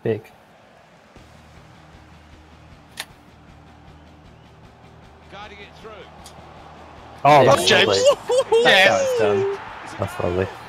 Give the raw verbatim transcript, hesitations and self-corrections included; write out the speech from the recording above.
Big. Guiding it through. Oh, that's James. lovely. Yes. That's done. That's lovely.